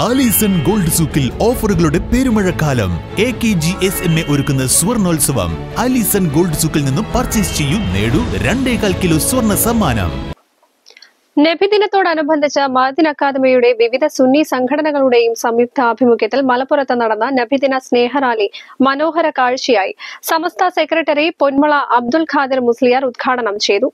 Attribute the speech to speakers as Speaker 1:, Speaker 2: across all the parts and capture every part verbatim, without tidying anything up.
Speaker 1: Alison gold സൂക്കിൽ ഓഫറുകളുടെ പെരുമഴക്കാലം. A K G S M A ഒരുക്കുന്ന സ്വർണോത്സവം. ആലീസൺ ഗോൾഡ് സൂക്കിൽ നിന്നും പർച്ചേസ് ചെയ്യൂ, നേടൂ രണ്ടേകാൽ കിലോ സ്വർണ്ണ സമ്മാനം.
Speaker 2: നബിദിനത്തോടനുബന്ധിച്ച് മഅദിൻ അക്കാദമിയുടെ വിവിധ സുന്നി സംഘടനകളുടെയും സംയുക്ത ആഭിമുഖ്യത്തിൽ മലപ്പുറത്ത് നടന്ന നബിദിന സ്നേഹറാലി മനോഹര കാഴ്ചയായി. സമസ്ത സെക്രട്ടറി പൊന്മള അബ്ദുൽ ഖാദിർ മുസ്ലിയാർ ഉദ്ഘാടനം ചെയ്തു.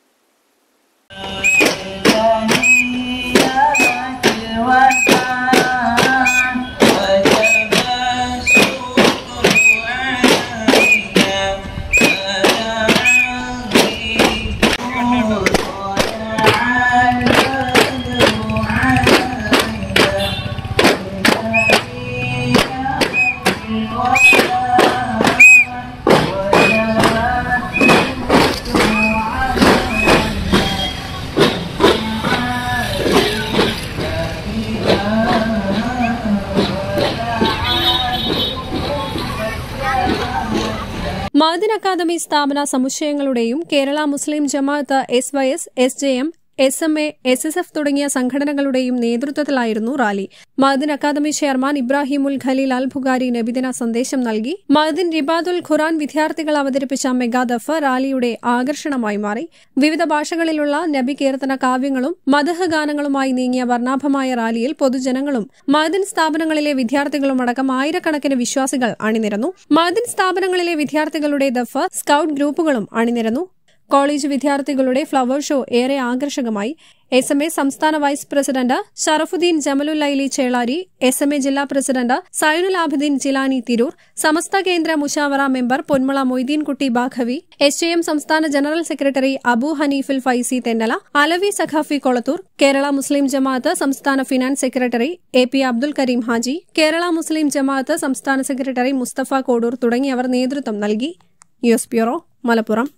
Speaker 2: മഅദിൻ അക്കാദമി സ്ഥാപന സമുച്ചയങ്ങളുടെയും Kerala Muslim Jamaat, S Y S, S J M, S M A, S S F തുടങ്ങിയ സംഘടനകളുടെയും നേതൃത്വത്തിലായിരുന്നു റാലി. മഅദിൻ അക്കാദമി ചെയർമാൻ ഇബ്രാഹിമുൽ ഖലീൽ അൽ ബുഖാരി നബിദിന സന്ദേശം നൽകി. മഅദിൻ റിബാദുൽ ഖുർആൻ വിദ്യാർത്ഥികൾ അവതരിപ്പിച്ച മെഗാദഫ് റാലിയുടെ ആകർഷണമായി മാറി. വിവിധ ഭാഷകളിലുള്ള നബി കീർത്തന കാവ്യങ്ങളും മദ്ഹ് ഗാനങ്ങളുമായി നീങ്ങിയ വർണ്ണാഭമായ റാലിയിൽ പൊതുജനങ്ങളും മഅദിൻ സ്ഥാപനങ്ങളിലെ വിദ്യാർത്ഥികളും അടക്കം ആയിരക്കണക്കിന് വിശ്വാസികൾ അണിനിരന്നു. മഅദിൻ സ്ഥാപനങ്ങളിലെ വിദ്യാർത്ഥികളുടെ ദഫ്, സ്കൌട്ട് ഗ്രൂപ്പുകളും അണിനിരന്നു. കോളേജ് വിദ്യാർത്ഥികളുടെ ഫ്ലവർ ഷോ ഏറെ ആകർഷകമായി. എസ് എം എ സംസ്ഥാന vice president Sharafuddeen Jamalullaili Chelari, S M A ജില്ലാ പ്രസിഡന്റ് സൈനുൽ ആബിദീൻ ജിലാനി തിരൂർ, സമസ്ത കേന്ദ്ര Mushawara member Ponmala Moideenkutty Baqavi, S J M സംസ്ഥാന ജനറൽ സെക്രട്ടറി അബു ഹനീഫുൽ ഫൈസി തെന്നല, അലവി സഖാഫി കൊളത്തൂർ, കേരള മുസ്ലിം ജമാഅത്ത് സംസ്ഥാന finance secretary A P Abdul Kareem Haji, Kerala Muslim Jamaat സംസ്ഥാന സെക്രട്ടറി മുസ്തഫ കോഡൂർ തുടങ്ങിയവർ നേതൃത്വം നൽകി. News bureau, Malappuram.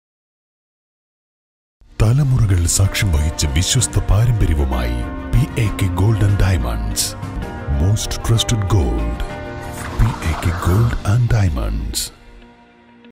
Speaker 1: തലമുറകൾ സാക്ഷ്യം വഹിച്ച വിശ്വസ്ത പാരമ്പര്യവുമായി P A K gold and diamonds. Most trusted gold. P A K gold and diamonds.